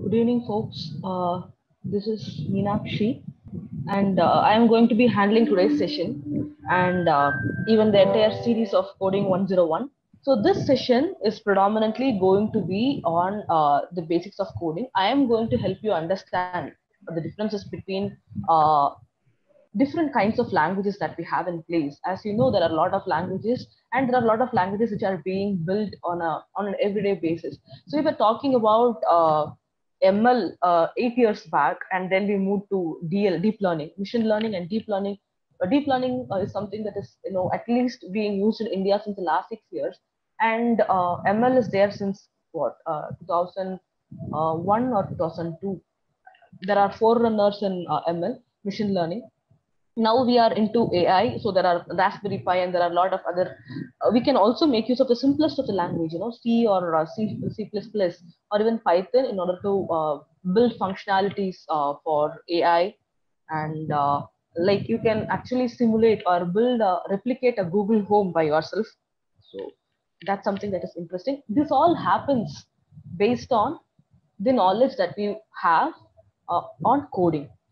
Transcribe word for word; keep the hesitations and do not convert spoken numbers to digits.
Good evening, folks. Uh, this is Meenakshi, and uh, I am going to be handling today's session and uh, even the entire series of Coding one oh one. So, this session is predominantly going to be on uh, the basics of coding. I am going to help you understand the differences between uh, different kinds of languages that we have in place. As you know, there are a lot of languages, and there are a lot of languages which are being built on a on an everyday basis. So we were talking about uh, M L uh, eight years back, and then we moved to D L, deep learning, machine learning, and deep learning. Uh, deep learning uh, is something that is, you know, at least being used in India since the last six years, and uh, M L is there since what, uh, two thousand one or two thousand two. There are forerunners in uh, M L, machine learning. Now we are into A I, so there are Raspberry Pi, and there are a lot of other. Uh, we can also make use of the simplest of the language, you know, C or uh, C, C++, or even Python, in order to uh, build functionalities uh, for A I. And uh, like you can actually simulate or build, a, replicate a Google Home by yourself. So that's something that is interesting. This all happens based on the knowledge that we have uh, on coding.